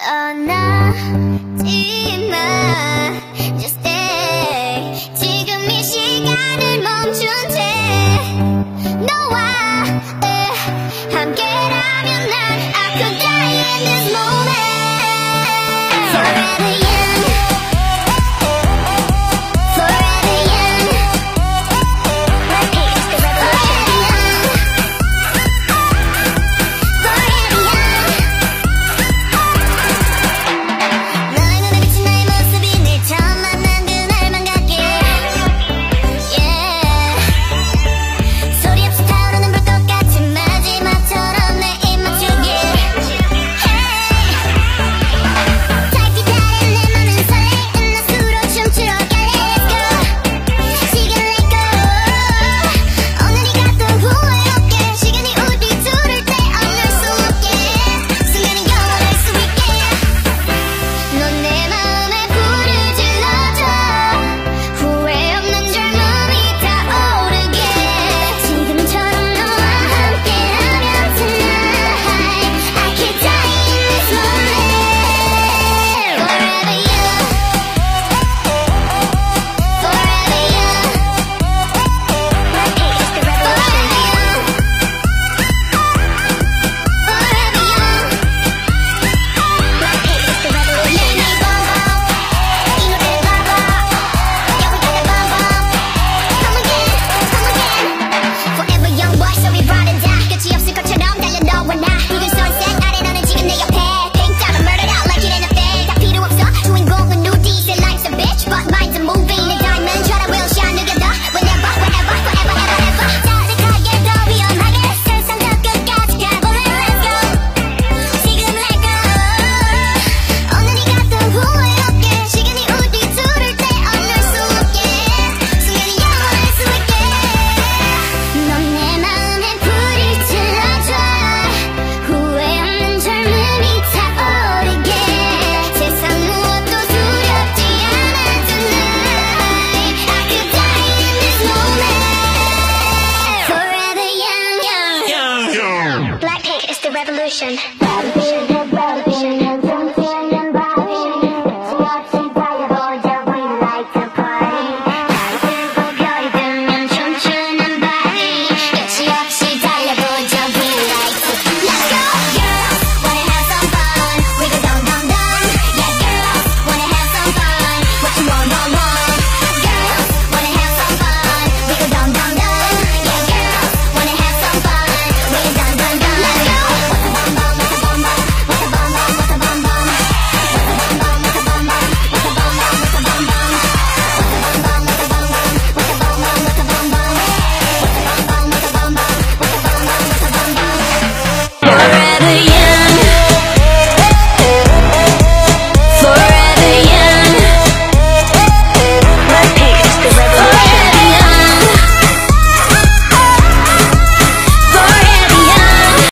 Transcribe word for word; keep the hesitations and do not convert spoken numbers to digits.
떠나지 마 Just stay 지금 이 시간을 멈춘 채 너와 으, 함께라면 난 I could die in this moment Forever young Forever young Like it's the revolution Forever young 너의 눈에 비친 나의 모습이 늘 처음 만난 그날만 같게 Yeah 소리 없이 타오르는 불꽃 같은 마지막처럼 내 입 맞추길 Hey 달빛 아래 내 맘은 설레이는 낯으로 춤추러 갈래 Let's go 시간을 let go 오늘이 가도 후회 없게 시간이 우리 둘을 떼어낼 수 없게 순간이 영원할 수 있게 넌 내 마음에 불을 질러줘 후회 없는 젊음이 타오르게 지금처럼 너와 함께라면 tonight I could die in this moment Forever young Forever young Like it's the revolution Forever young Like it's the revolution 이 노래를 봐봐 Yeah we gotta bump up Come again Come again Forever young boy so we ride and die 끝이 없을 것처럼 달려 너와 나 붉은 sunset 아래 너는 지금 내 옆에 Pink down and murdered out like it ain't a thing 다 필요 없어 주인공은 누디 Say life's a bitch but mine's a movie 내 diamond try to will shine together Whenever whenever forever ever ever 짜릿하게 더 위험하게 세상 저 끝까지 가볼래 Let's go 지금 let go 오늘이 가도 후회 없게 시간이 우리 둘을 떼어낼 수 없게 순간이 영원할 수 있게 넌 내 마음에 불을 질러줘 후회 없는 젊음이 타오르게 세상 무엇도 두렵지 않아 tonight I could die in this moment Forever young young Blackpink is the revolution